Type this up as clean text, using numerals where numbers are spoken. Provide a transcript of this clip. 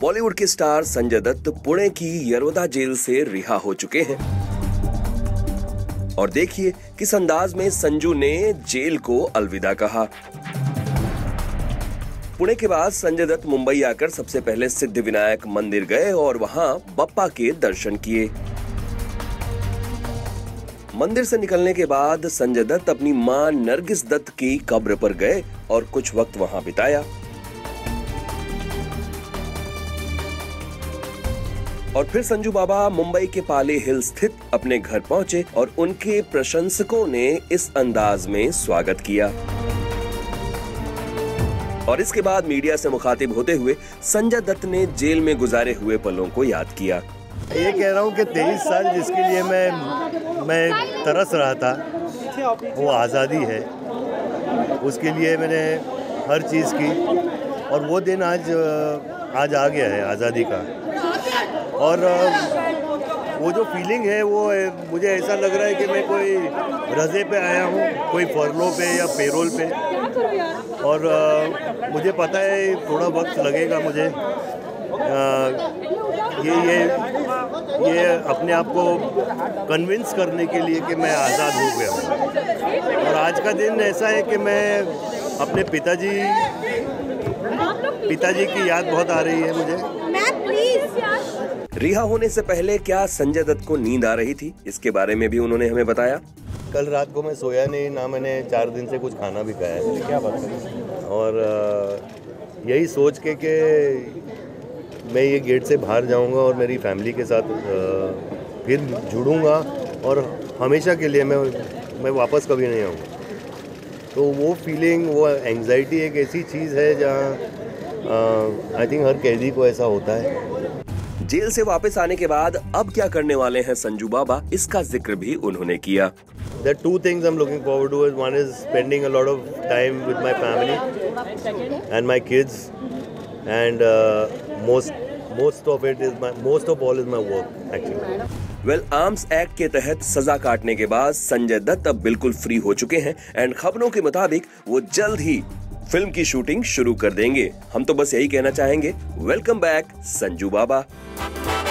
बॉलीवुड के स्टार संजय दत्त पुणे की यरवदा जेल से रिहा हो चुके हैं और देखिए किस अंदाज में संजू ने जेल को अलविदा कहा। पुणे के बाद संजय दत्त मुंबई आकर सबसे पहले सिद्धिविनायक मंदिर गए और वहां बप्पा के दर्शन किए। मंदिर से निकलने के बाद संजय दत्त अपनी मां नरगिस दत्त की कब्र पर गए और कुछ वक्त वहां बिताया और फिर संजू बाबा मुंबई के पाले हिल स्थित अपने घर पहुंचे और उनके प्रशंसकों ने इस अंदाज में स्वागत किया और इसके बाद मीडिया से मुखातिब होते हुए संजय दत्त ने जेल में गुजारे हुए पलों को याद किया। ये कह रहा हूँ कि 23 साल जिसके लिए मैं तरस रहा था वो आज़ादी है, उसके लिए मैंने हर चीज़ की और वो दिन आज आ गया है आज़ादी का। और वो जो फीलिंग है वो मुझे ऐसा लग रहा है कि मैं कोई रज़े पे आया हूँ, कोई फरलो पे या पेरोल पे, और मुझे पता है थोड़ा वक्त लगेगा मुझे ये अपने आप को कन्विंस करने के लिए कि मैं आज़ाद हो गया हूँ। और आज का दिन ऐसा है कि मैं अपने पिताजी की याद बहुत आ रही है मुझे। रिहा होने से पहले क्या संजय दत्त को नींद आ रही थी, इसके बारे में भी उन्होंने हमें बताया। कल रात को मैं सोया नहीं, ना मैंने 4 दिन से कुछ खाना भी खाया है। क्या बात है। और यही सोच के कि मैं ये गेट से बाहर जाऊंगा और मेरी फैमिली के साथ फिर जुड़ूंगा और हमेशा के लिए मैं वापस कभी नहीं आऊँगा। तो वो फीलिंग, वो एंग्जाइटी एक ऐसी चीज़ है जहाँ आई थिंक हर कैदी को ऐसा होता है। जेल से वापस आने के बाद अब क्या करने वाले हैं संजू बाबा, इसका जिक्र भी उन्होंने किया। There are 2 things I'm looking forward to. One is spending a lot of time with my family and my kids, and most of all is my work actually. Well, arms act के तहत सजा काटने के बाद संजय दत्त अब बिल्कुल free हो चुके हैं एंड खबरों के मुताबिक वो जल्द ही फिल्म की शूटिंग शुरू कर देंगे। हम तो बस यही कहना चाहेंगे, वेलकम बैक संजू बाबा।